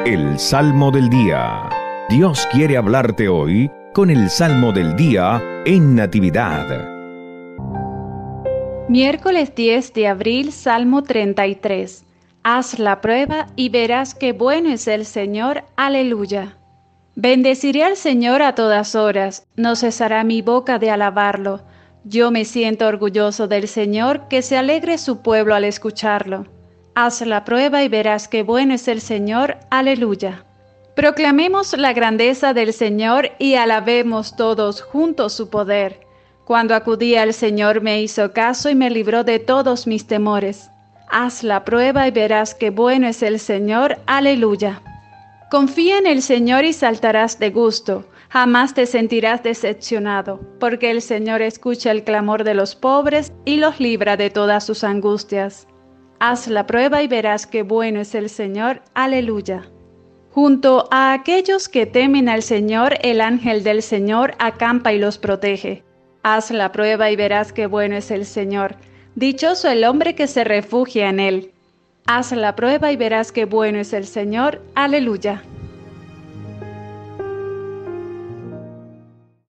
El Salmo del Día. Dios quiere hablarte hoy con el Salmo del Día en Natividad. Miércoles 10 de abril, Salmo 33. Haz la prueba y verás qué bueno es el Señor. Aleluya. Bendeciré al Señor a todas horas, no cesará mi boca de alabarlo. Yo me siento orgulloso del Señor, que se alegre su pueblo al escucharlo. Haz la prueba y verás qué bueno es el Señor. Aleluya. Proclamemos la grandeza del Señor y alabemos todos juntos su poder. Cuando acudí al Señor me hizo caso y me libró de todos mis temores. Haz la prueba y verás qué bueno es el Señor. Aleluya. Confía en el Señor y saltarás de gusto. Jamás te sentirás decepcionado, porque el Señor escucha el clamor de los pobres y los libra de todas sus angustias. Haz la prueba y verás qué bueno es el Señor. Aleluya. Junto a aquellos que temen al Señor, el ángel del Señor acampa y los protege. Haz la prueba y verás qué bueno es el Señor. Dichoso el hombre que se refugia en él. Haz la prueba y verás qué bueno es el Señor. Aleluya.